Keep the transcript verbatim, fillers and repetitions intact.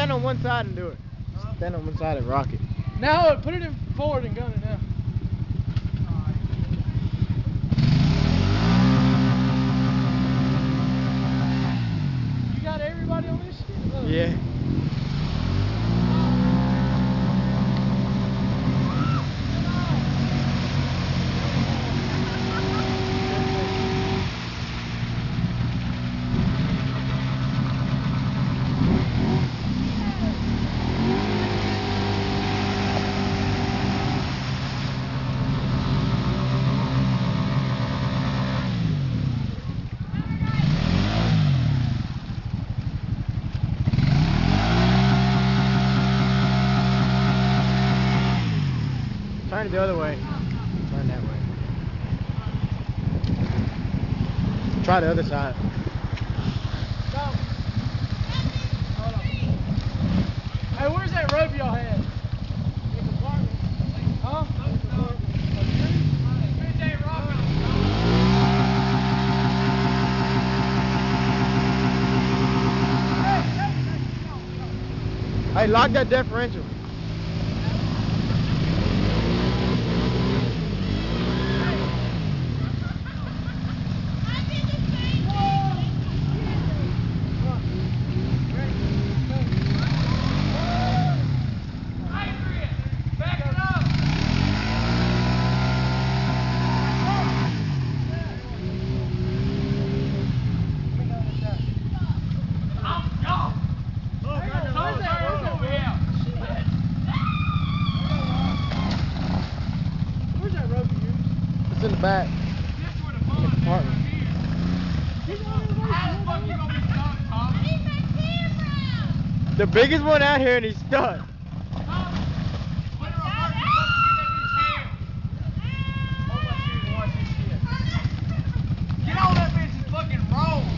stand on one side and do it. Huh? Stand on one side and rock it. Now put it in forward and gun it now. You got everybody on this shit? Look. Yeah. Turn it the other way. Turn that way. Try the other side. Go. Hold on. Hey, where's that rope y'all had? In the apartment. Huh? Hey, lock that differential. It's in the back. This where the fun is right here. How the fuck you gonna be stuck, Tom? I need my camera! The biggest one out here and he's stuck. Tom, put her on her, you fucking get that bitch out. Hold my shit and watch this shit. Get on that bitch and fucking roll.